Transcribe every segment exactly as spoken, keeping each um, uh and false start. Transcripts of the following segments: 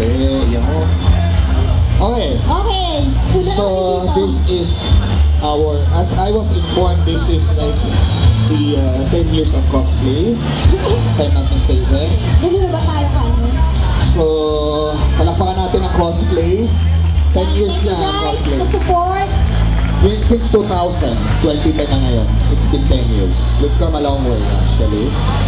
Hindi, yan mo. Okay. Okay. So, this is our, as I was informed, this is like the uh, ten years of cosplay, if I'm not mistaken. Hindi ba tayo kano? So, palakpakan natin ang cosplay. ten years na ang Guys, cosplay. sa support. Since two thousand, twenty ten na ngayon. It's been ten years. We've come a long way actually.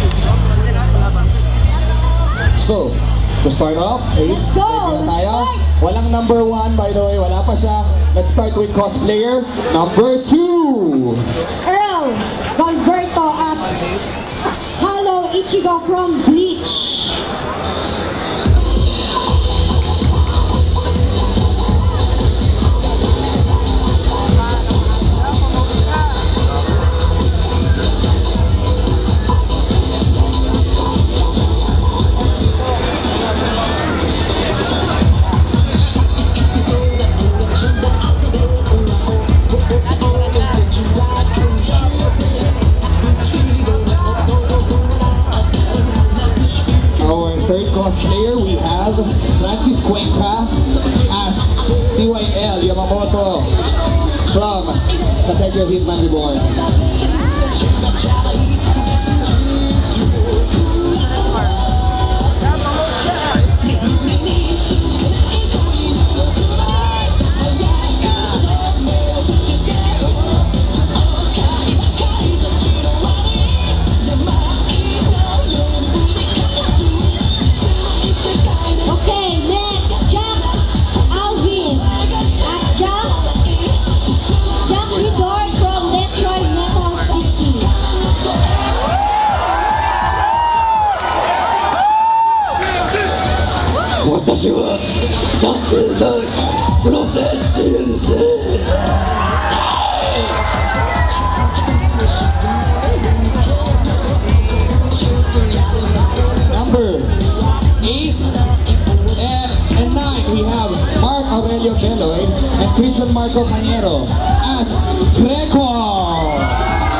So, to start off, Let's go! ready na Let's tayo. start! Walang number one, by the way. Wala pa siya. Let's start with cosplayer number two. Earl Valberto as Hello Ichigo from Bleach. Third cosplayer, we have Francis Cuenca as T Y L Yamamoto from Katekyo Hitman Reborn. Number eight and nine, we have Mark Aurelio Beloy and Christian Marco Cañero as Greco.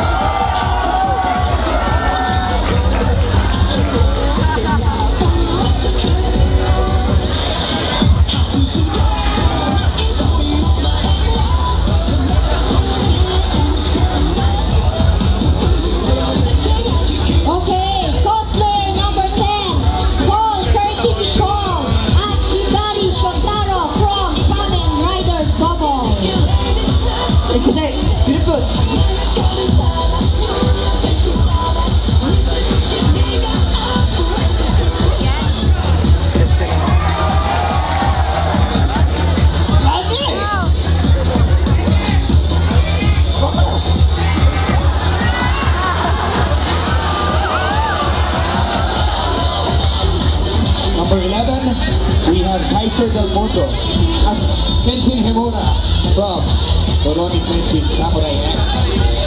Number eleven, we have Kaiser Del Mundo as Kenshin Himura from Rurouni Kenshin Samurai X.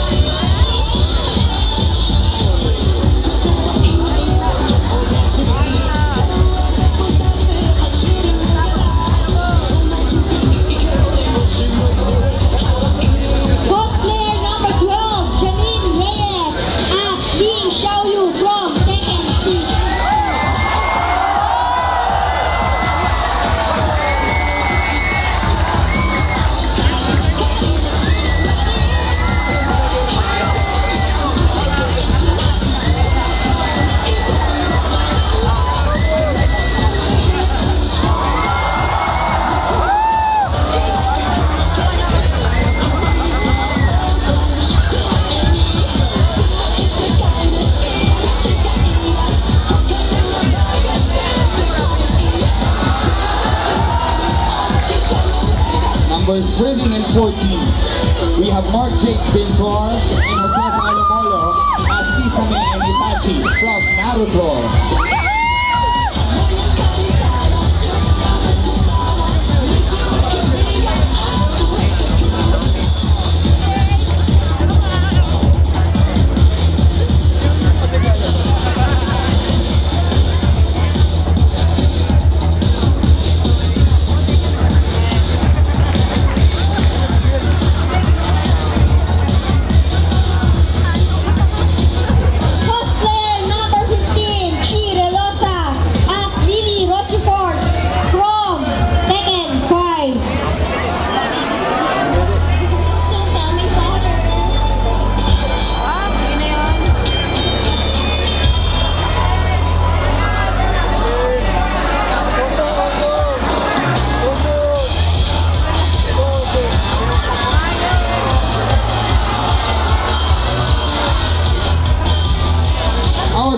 Numbers thirteen and fourteen, we have Mark Jake Pintor and Jose Paulo Molo as Kisame and Itachi from Naruto. Cosplayer number fifteen, Chire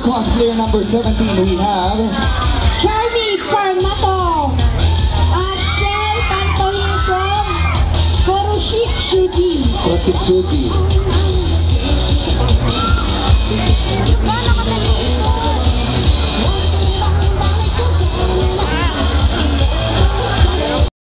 cosplayer number seventeen, we have Charlie Farmato. At Shell Pantoy from Koroshik Shuji. Proxy Suji.